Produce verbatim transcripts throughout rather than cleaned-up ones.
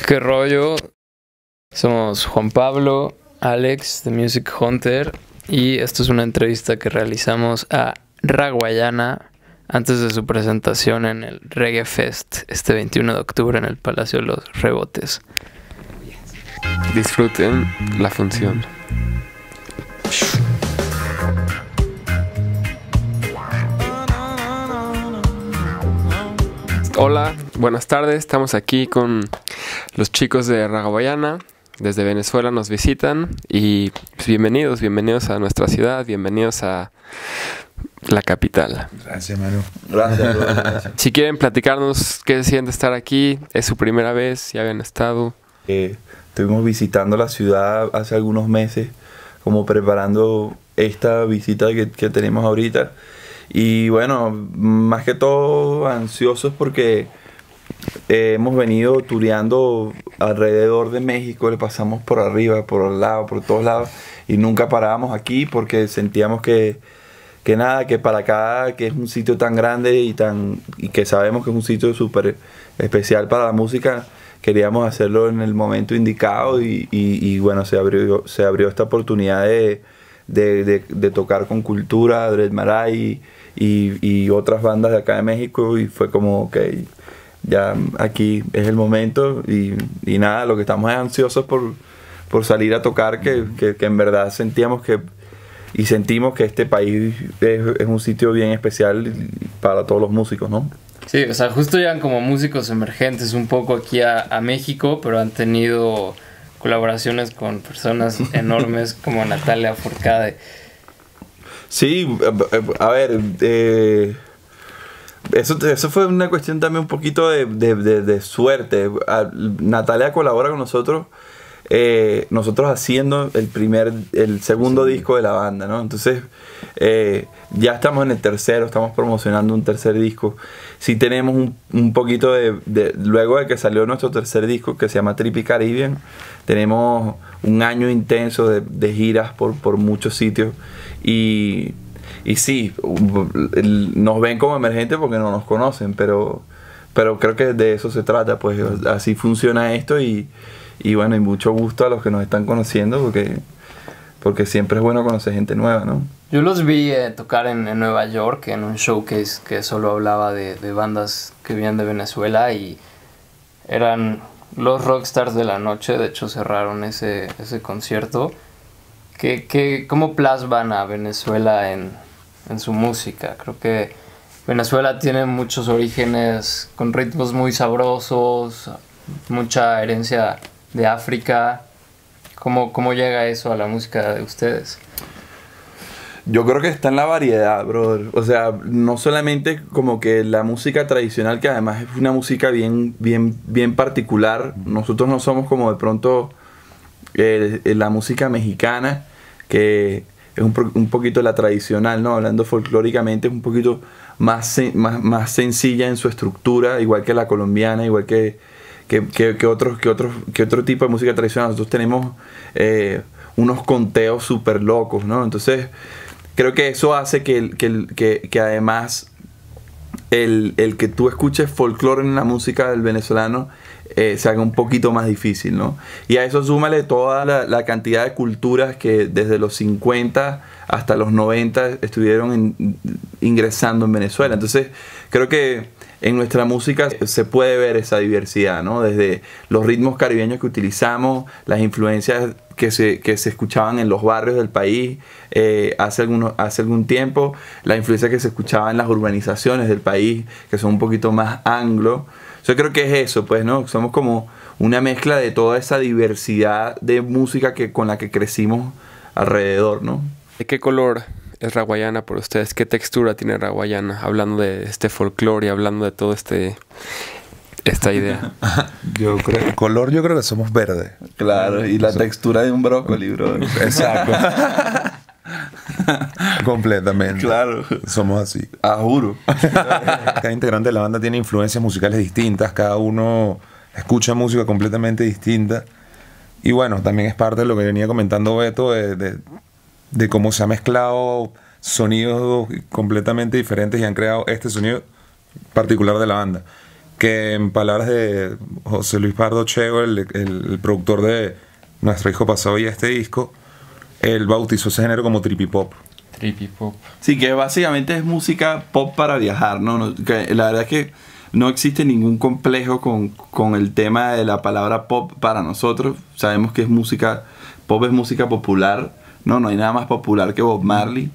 ¿Qué rollo? Somos Juan Pablo, Alex de Music Hunter y esto es una entrevista que realizamos a Raguayana antes de su presentación en el Reggae Fest este veintiuno de octubre en el Palacio de los Rebotes. Disfruten la función. Hola, buenas tardes. Estamos aquí con los chicos de Raguayana. Desde Venezuela nos visitan y pues, bienvenidos, bienvenidos a nuestra ciudad, bienvenidos a la capital. Gracias, Manu. Gracias, bro, gracias. Si quieren platicarnos qué se siente estar aquí, es su primera vez, ya habían estado. Eh, estuvimos visitando la ciudad hace algunos meses, como preparando esta visita que, que tenemos ahorita. Y bueno, más que todo ansiosos porque eh, hemos venido tureando alrededor de México, le pasamos por arriba, por el lado, por todos lados y nunca parábamos aquí porque sentíamos que, que nada, que para acá, que es un sitio tan grande y, tan, y que sabemos que es un sitio súper especial para la música, queríamos hacerlo en el momento indicado y, y, y bueno, se abrió, se abrió esta oportunidad de, de, de, de tocar con Cultura, Dred Maray y, y otras bandas de acá de México y fue como, ok, ya aquí es el momento y, y nada, lo que estamos es ansiosos por, por salir a tocar, que, que, que en verdad sentíamos que y sentimos que este país es, es un sitio bien especial para todos los músicos, ¿no? Sí, o sea, justo llegan como músicos emergentes un poco aquí a, a México, pero han tenido colaboraciones con personas enormes como Natalia Furcade. Sí, a, a ver, eh, eso, eso fue una cuestión también un poquito de, de, de, de suerte. A, Natalia colabora con nosotros, eh, nosotros haciendo el primer, el segundo disco de la banda, ¿no? Entonces, eh, ya estamos en el tercero, estamos promocionando un tercer disco. Sí tenemos un, un poquito de, de, luego de que salió nuestro tercer disco, que se llama Trippy Caribbean, tenemos un año intenso de, de giras por, por muchos sitios. Y, y sí, nos ven como emergentes porque no nos conocen, pero, pero creo que de eso se trata, pues así funciona esto y, y bueno, y mucho gusto a los que nos están conociendo porque, porque siempre es bueno conocer gente nueva, ¿no? Yo los vi eh, tocar en, en Nueva York en un showcase que solo hablaba de, de bandas que vienen de Venezuela y eran los rockstars de la noche, de hecho cerraron ese, ese concierto. ¿Qué, qué, ¿Cómo plasman a Venezuela en, en su música? Creo que Venezuela tiene muchos orígenes con ritmos muy sabrosos, mucha herencia de África. ¿Cómo, cómo llega eso a la música de ustedes? Yo creo que está en la variedad, brother. O sea, no solamente como que la música tradicional, que además es una música bien, bien, bien particular. Nosotros no somos como de pronto eh, la música mexicana, que es un, un poquito la tradicional, ¿no? Hablando folclóricamente, es un poquito más, más, más sencilla en su estructura, igual que la colombiana, igual que, que, que, que, otros, que, otros, que otro tipo de música tradicional. Nosotros tenemos eh, unos conteos súper locos, ¿no? Entonces, creo que eso hace que, que, que, que además el, el que tú escuches folclore en la música del venezolano eh, se haga un poquito más difícil, ¿no? Y a eso súmale toda la, la cantidad de culturas que desde los cincuenta hasta los noventa estuvieron in, ingresando en Venezuela. Entonces, creo que en nuestra música se puede ver esa diversidad, ¿no? Desde los ritmos caribeños que utilizamos, las influencias que se, que se escuchaban en los barrios del país eh, hace, algunos, hace algún tiempo, la influencia que se escuchaba en las urbanizaciones del país, que son un poquito más anglo. Yo creo que es eso, pues, ¿no? Somos como una mezcla de toda esa diversidad de música que, con la que crecimos alrededor, ¿no? ¿De qué color es Raguayana por ustedes? ¿Qué textura tiene Raguayana? Hablando de este folclore y hablando de todo este... esta idea. Yo creo, el color yo creo que somos verdes. Claro, y la Eso. textura de un brócoli, bro. Exacto. Completamente. Claro. Somos así. Ah, juro. Cada integrante de la banda tiene influencias musicales distintas. Cada uno escucha música completamente distinta. Y bueno, también es parte de lo que venía comentando Beto, de, de, de cómo se ha mezclado sonidos completamente diferentes y han creado este sonido particular de la banda. que en palabras de José Luis Pardo Chego, el, el, el productor de Nuestro Hijo Pasado y este disco, él bautizó ese género como trippy pop. Trippy pop. Sí, que básicamente es música pop para viajar, ¿no? No, que la verdad es que no existe ningún complejo con, con el tema de la palabra pop para nosotros. Sabemos que es música, pop es música popular, ¿no? No hay nada más popular que Bob Marley.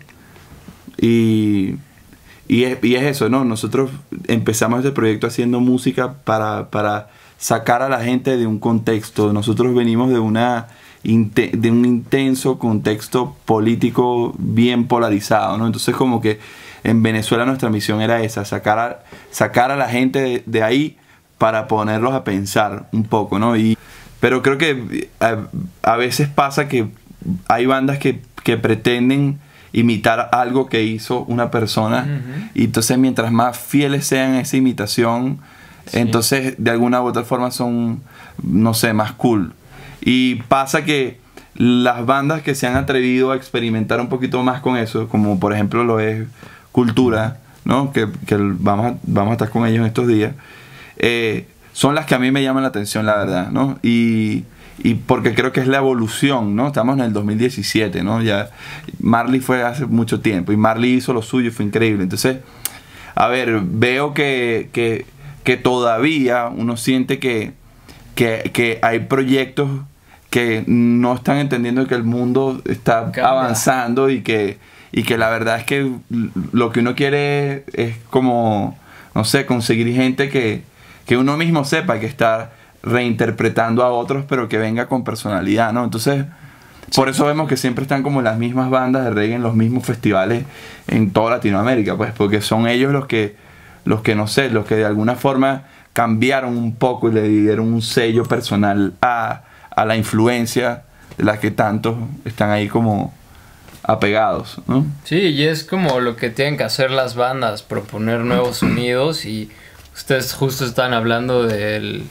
Y, y, es, y es eso, ¿no? Nosotros empezamos este proyecto haciendo música para, para sacar a la gente de un contexto. Nosotros venimos de una... de un intenso contexto político bien polarizado, ¿no? Entonces como que en Venezuela nuestra misión era esa, sacar a, sacar a la gente de, de ahí para ponerlos a pensar un poco, ¿no? Y, pero creo que a, a veces pasa que hay bandas que, que pretenden imitar algo que hizo una persona, uh-huh. y entonces mientras más fieles sean a esa imitación, sí. entonces de alguna u otra forma son, no sé, más cool. Y pasa que las bandas que se han atrevido a experimentar un poquito más con eso, como por ejemplo lo es Cultura, ¿no? que, que vamos, a, vamos a estar con ellos en estos días, eh, son las que a mí me llaman la atención, la verdad, ¿no? Y, y porque creo que es la evolución, ¿no? Estamos en el dos mil diecisiete, ¿no? Ya Marley fue hace mucho tiempo y Marley hizo lo suyo, fue increíble. Entonces, a ver, veo que, que, que todavía uno siente que, que, que hay proyectos que no están entendiendo que el mundo está Cambia. avanzando y que, y que la verdad es que lo que uno quiere es como, no sé, conseguir gente que, que uno mismo sepa que está reinterpretando a otros, pero que venga con personalidad, ¿no? Entonces, sí. por eso vemos que siempre están como las mismas bandas de reggae en los mismos festivales en toda Latinoamérica, pues, porque son ellos los que, los que no sé, los que de alguna forma cambiaron un poco y le dieron un sello personal a, a la influencia de la que tantos están ahí como apegados, ¿no? Sí, y es como lo que tienen que hacer las bandas, proponer nuevos sonidos, y ustedes justo están hablando del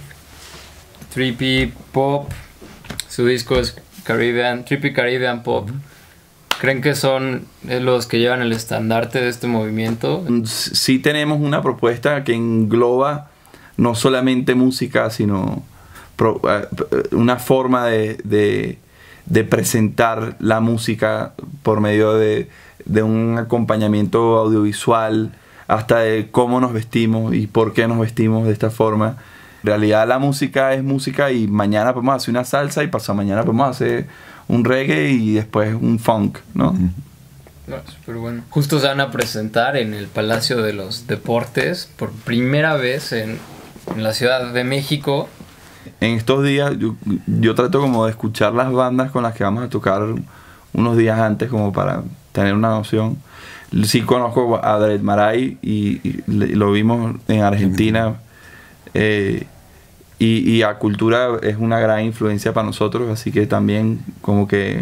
trippy pop, su disco es Caribbean, Trippy Caribbean Pop. ¿Creen que son los que llevan el estandarte de este movimiento? Sí tenemos una propuesta que engloba no solamente música, sino pro, una forma de, de, de presentar la música por medio de, de un acompañamiento audiovisual, hasta de cómo nos vestimos y por qué nos vestimos de esta forma. En realidad la música es música, y mañana podemos hacer una salsa y pasado mañana podemos hacer un reggae y después un funk, ¿no? No, súper bueno. Justo se van a presentar en el Palacio de los Deportes por primera vez en, en la Ciudad de México. En estos días yo, yo trato como de escuchar las bandas con las que vamos a tocar unos días antes, como para tener una noción. Sí conozco a Dred Maray y, y lo vimos en Argentina. Eh, y, y a Cultura es una gran influencia para nosotros, así que también como que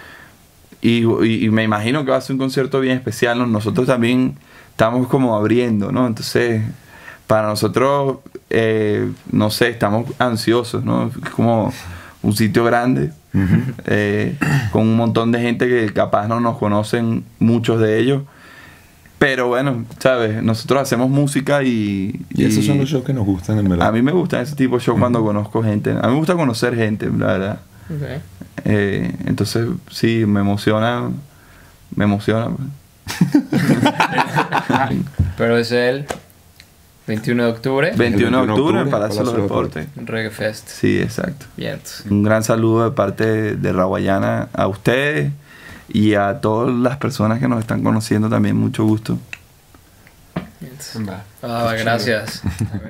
y, y, y me imagino que va a ser un concierto bien especial, ¿no? Nosotros también estamos como abriendo, ¿no? Entonces para nosotros eh, no sé, estamos ansiosos, ¿no? Es como un sitio grande, uh-huh. eh, con un montón de gente que capaz no nos conocen, muchos de ellos. Pero bueno, ¿sabes? Nosotros hacemos música y... Y, y esos son los shows que nos gustan, en verdad. A mí me gustan ese tipo de shows, uh-huh. cuando conozco gente. A mí me gusta conocer gente, la verdad. Okay. Eh, entonces, sí, me emociona. Me emociona. Pero es el veintiuno de octubre. veintiuno de octubre en el Palacio de los Deportes. Reggae Fest. Sí, exacto. Bien. Un gran saludo de parte de Raguayana a ustedes. Y a todas las personas que nos están conociendo también, mucho gusto. Ah, gracias.